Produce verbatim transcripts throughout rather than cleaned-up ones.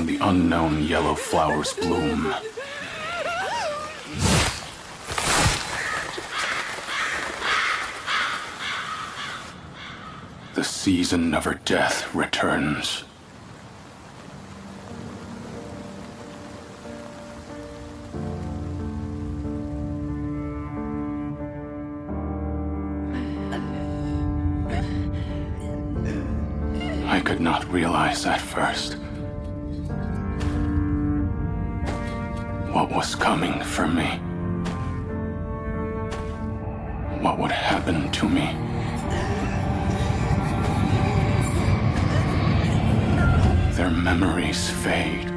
when the unknown yellow flowers bloom. The season of her death returns. I could not realize at first what was coming for me, what would happen to me. Their memories fade,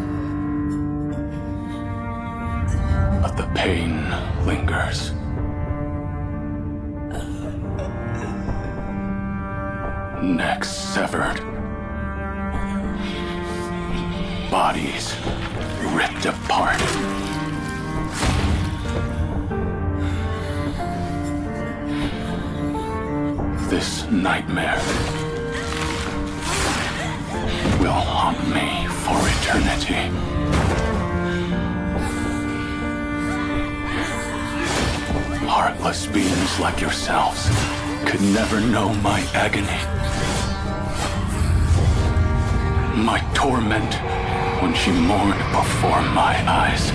but the pain lingers. Necks severed, bodies ripped apart. This nightmare will haunt me for eternity. Heartless beings like yourselves could never know my agony, my torment when she mourned before my eyes.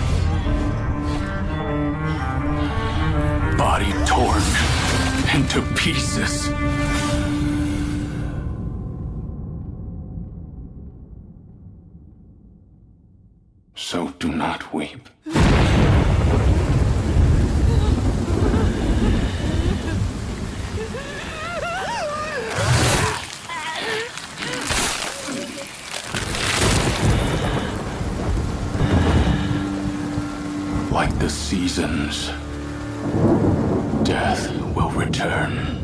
Body torn into pieces. So do not weep. Like the seasons, death will return.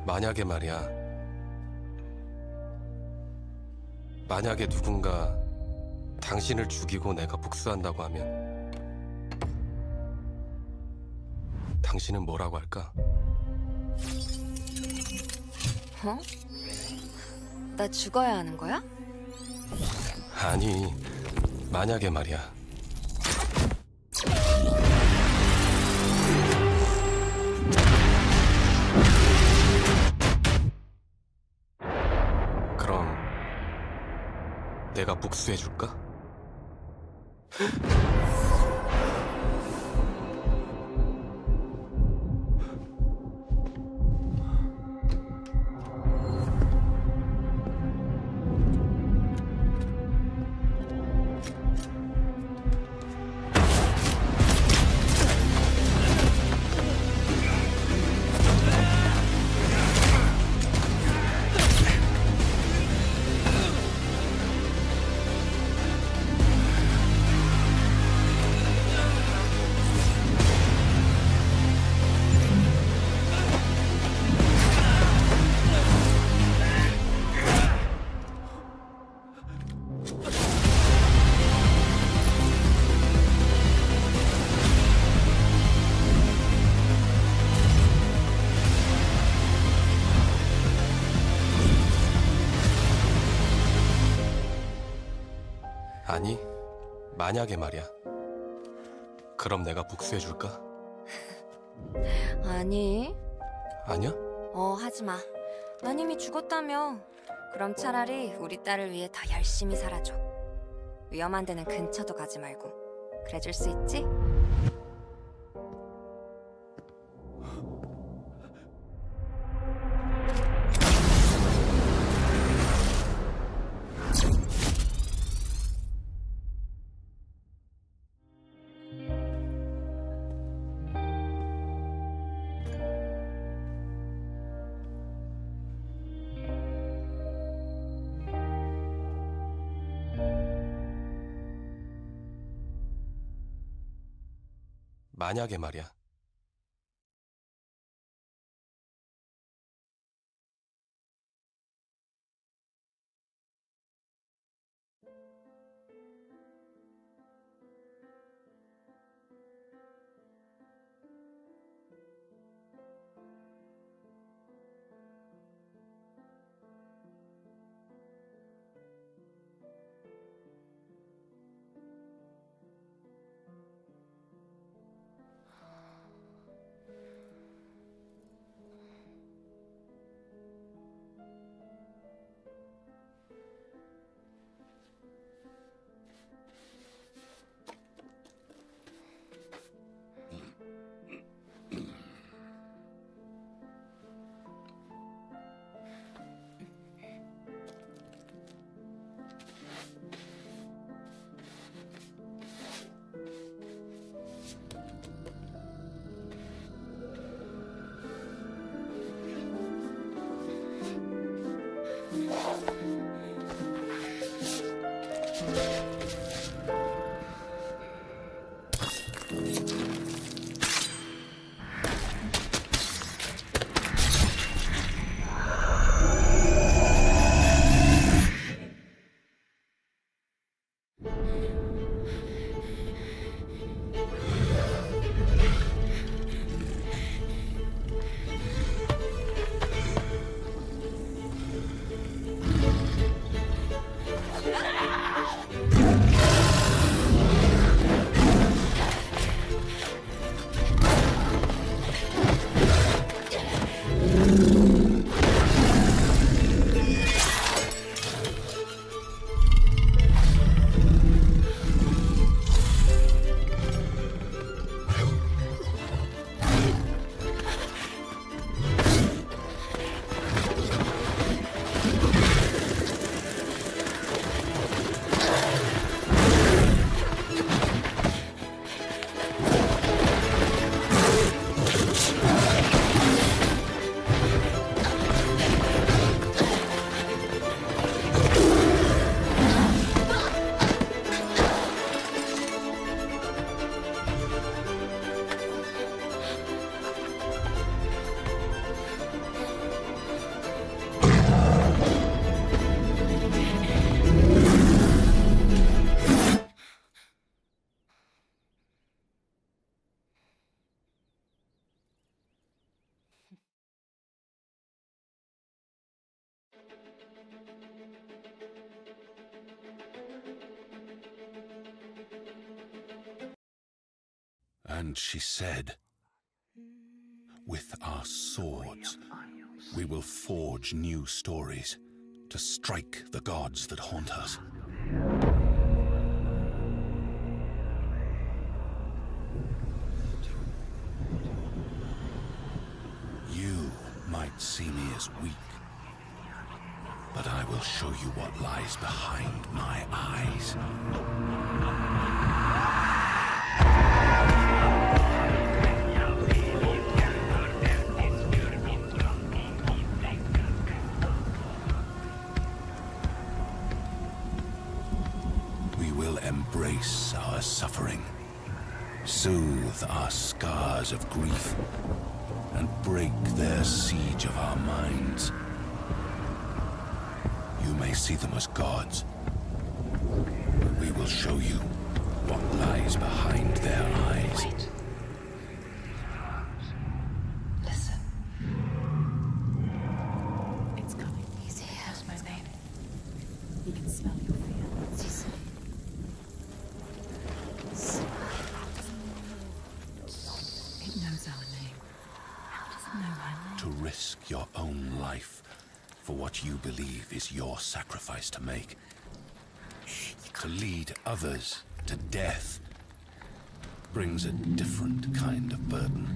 만약에 말이야. 만약에 누군가 당신을 죽이고 내가 복수한다고 하면 당신은 뭐라고 할까? 어? 나 죽어야 하는 거야? 아니, 만약에 말이야. 그럼 내가 복수해줄까? 아니, 만약에 말이야. 그럼 내가 복수해줄까? 아니. 아니야? 어, 하지마. 난 이미 죽었다며. 그럼 차라리 우리 딸을 위해 더 열심히 살아줘. 위험한 데는 근처도 가지 말고. 그래줄 수 있지? 만약에 말이야. And she said, "With our swords, we will forge new stories to strike the gods that haunt us." You might see me as weak, but I will show you what lies behind my eyes. We will embrace our suffering, soothe our scars of grief, and break their siege of our minds. You may see them as gods, but we will show you what lies behind their eyes. Wait. Listen. It's coming. He's here. That's my name. He can smell your fear. He's... It knows our name. How does it know our name? To risk your own life for what you believe is your sacrifice to make. To lead others to death brings a different kind of burden.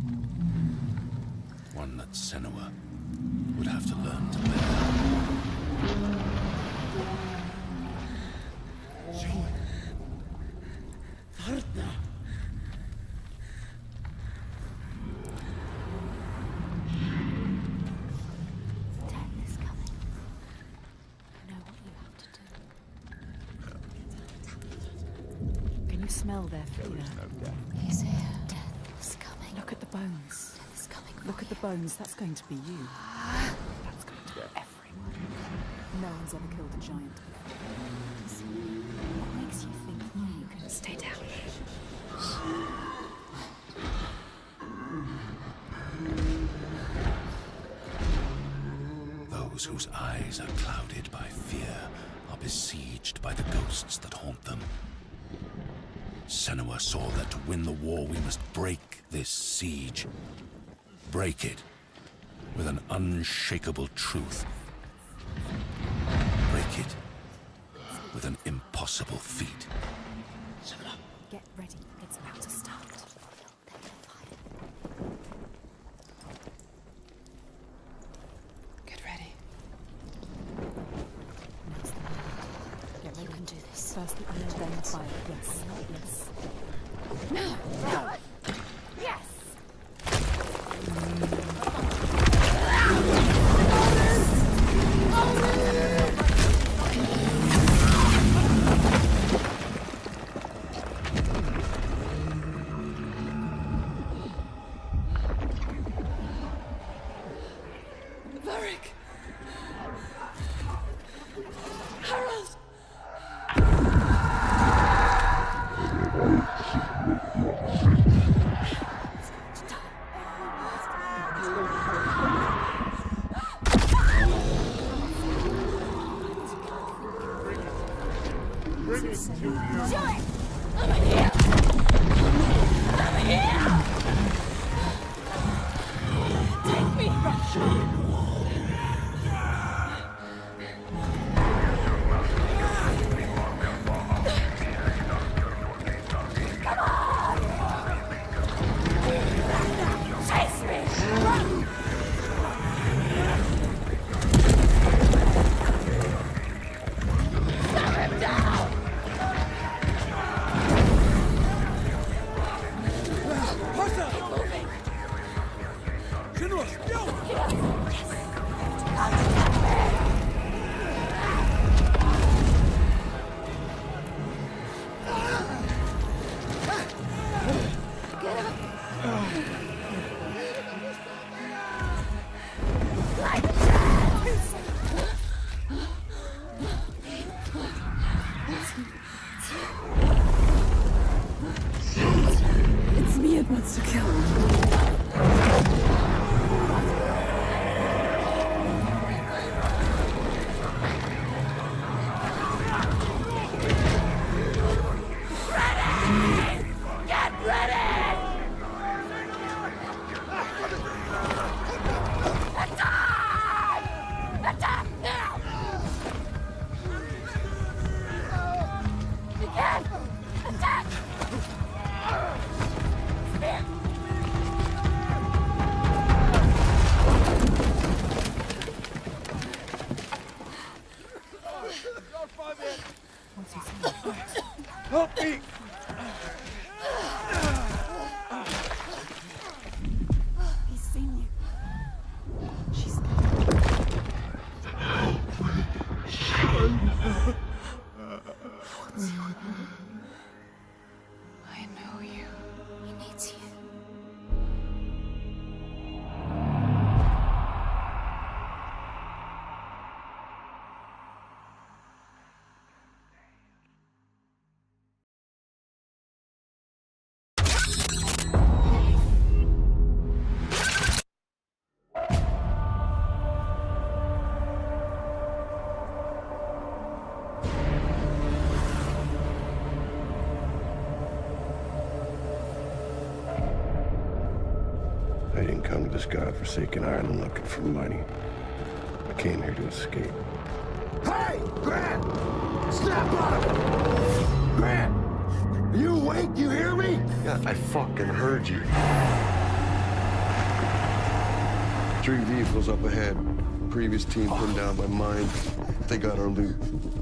One that Senua would have to learn to bear. Smell their fear. He's here. Death is coming. Look at the bones. Death is coming. Look at the bones. That's going to be you. That's going to be everyone. No one's ever killed a giant before. What makes you think you can stay down? Those whose eyes are clouded by fear are besieged by the ghosts that haunt them. Senua saw that to win the war we must break this siege. Break it with an unshakable truth. Break it with an impossible feat. Get ready. It's about to start. Get ready. Get ready. You can do this. First the iron, then the fire. Yes. Yes. No! No! Yes! Varric! Harold! It's me it wants to kill. Ready! Get ready! I didn't come to this godforsaken island looking for money. I came here to escape. Hey, Grant! Snap out of it! Grant! Are you awake? You hear me? Yeah, I fucking heard you. Three vehicles up ahead. Previous team pinned down by mine. They got our loot.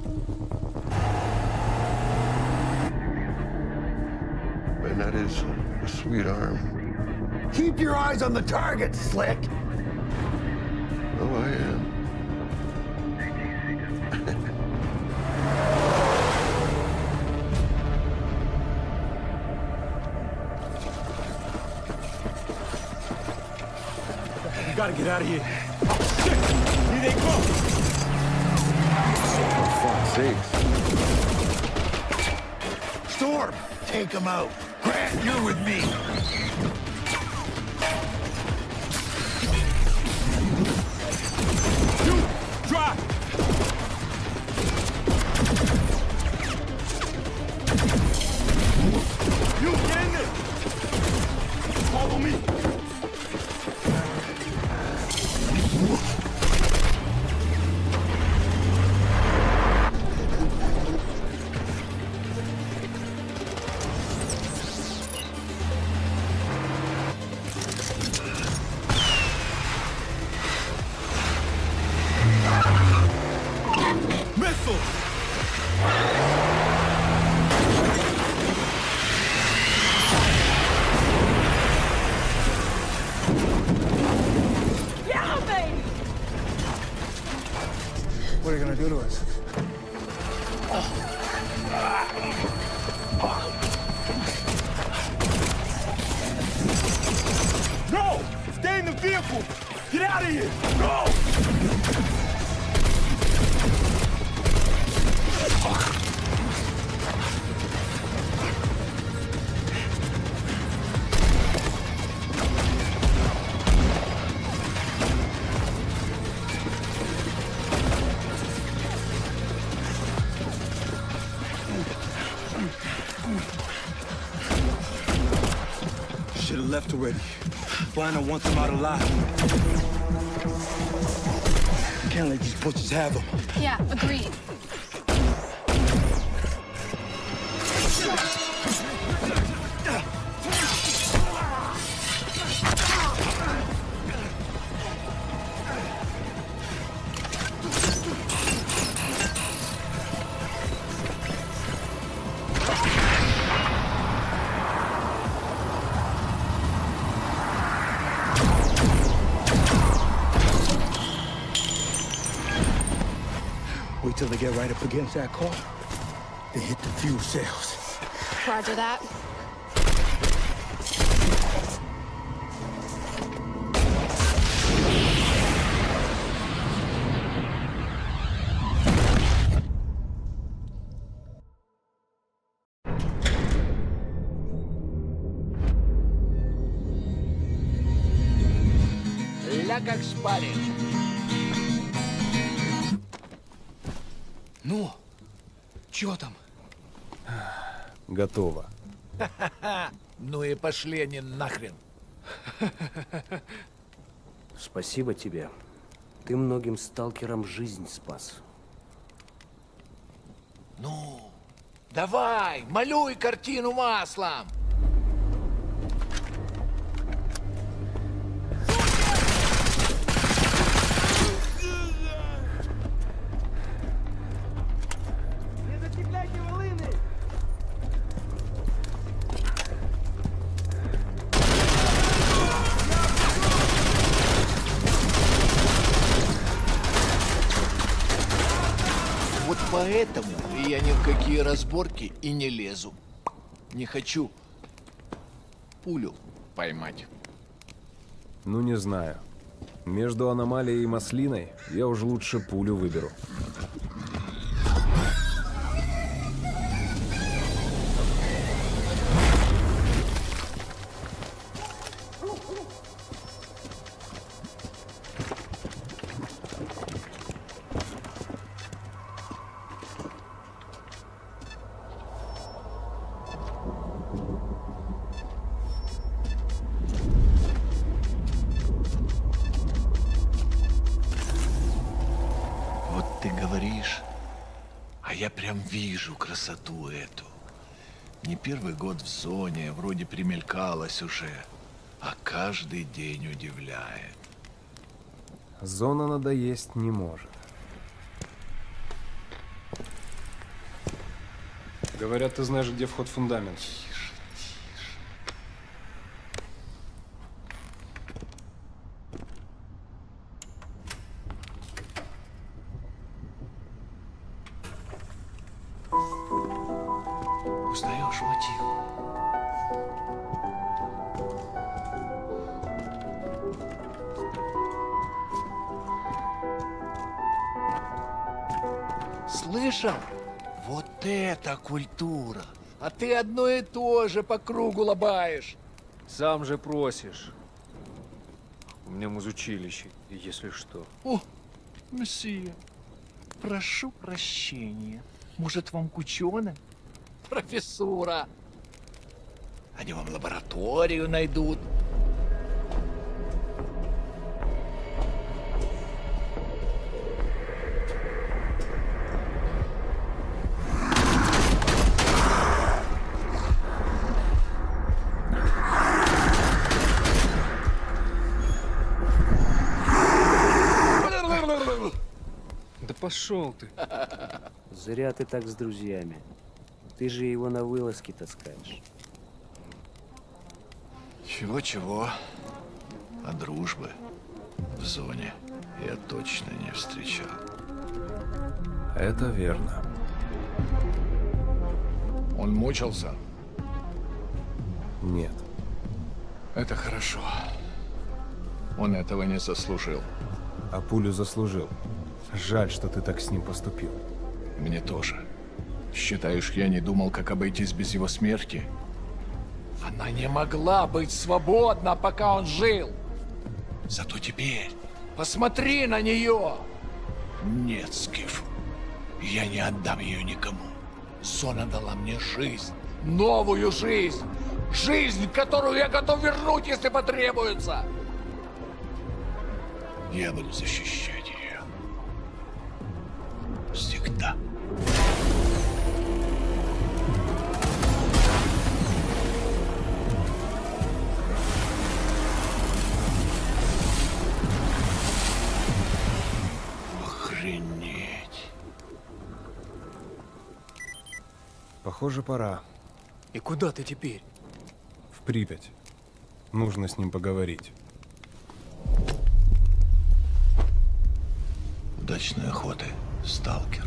And that is a sweet arm. Keep your eyes on the target, Slick! Oh, I am. We gotta get out of here. Shit! Here they come! For fuck's sakes. Storm! Take them out. Grant, you're with me. You! Drive! You, get in there! Follow me! What are you gonna do to us? No! Stay in the vehicle! Get out of here! No! Should've left already. Lionel wants them out alive. Can't let these butchers have them. Yeah, agreed. Wait till they get right up against that car. They hit the fuel cells. Roger that. Ля как спарит. Ну, чё там? Готово. Ну и пошли они нахрен. Спасибо тебе. Ты многим сталкерам жизнь спас. Ну, давай, малюй картину маслом. Вот поэтому я ни в какие разборки и не лезу. Не хочу пулю поймать. Ну, не знаю. Между аномалией и маслиной я уже лучше пулю выберу. я прям вижу красоту эту. Не первый год в зоне, вроде примелькалась уже, а каждый день удивляет. Зона надоесть не может. Говорят, ты знаешь, где вход в фундамент. Тише, тише. Узнаешь мотив? Слышал? Вот это культура! А ты одно и то же по кругу лобаешь. Сам же просишь. У меня музучилище, если что. О, месье, прошу прощения. Может, вам к ученым? Профессура. Они вам лабораторию найдут. Да пошел ты. Зря ты так с друзьями. Ты же его на вылазки таскаешь. Чего-чего, а дружбы в зоне я точно не встречал. Это верно. Он мучился? Нет. Это хорошо. Он этого не заслужил. А пулю заслужил. Жаль, что ты так с ним поступил. Мне тоже. Считаешь, я не думал, как обойтись без его смерти? Она не могла быть свободна, пока он жил. Зато теперь посмотри на нее. Нет, Скиф, я не отдам ее никому. Зона дала мне жизнь, новую жизнь. Жизнь, которую я готов вернуть, если потребуется. Я буду защищать ее. Всегда. Охренеть. Похоже, пора. И куда ты теперь? В Припять. Нужно с ним поговорить. Удачной охоты, сталкер.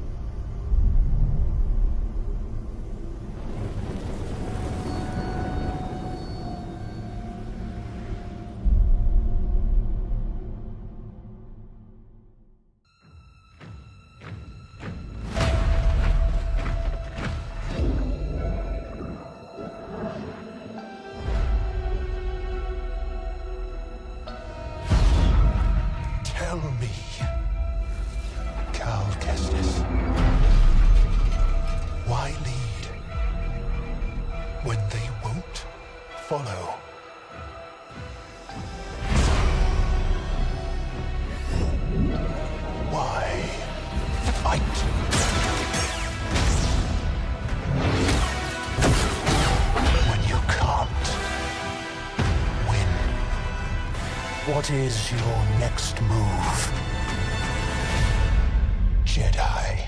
Tell me, Cal Kestis, why lead when they won't follow? Why fight when you can't win? What is your next move, Jedi?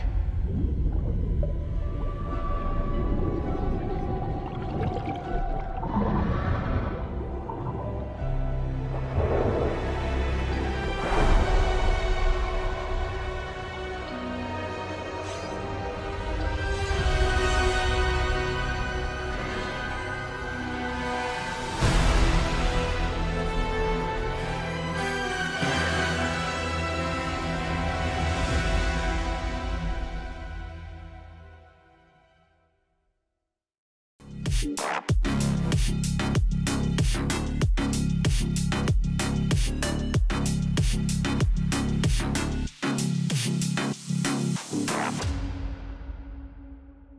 Thank you.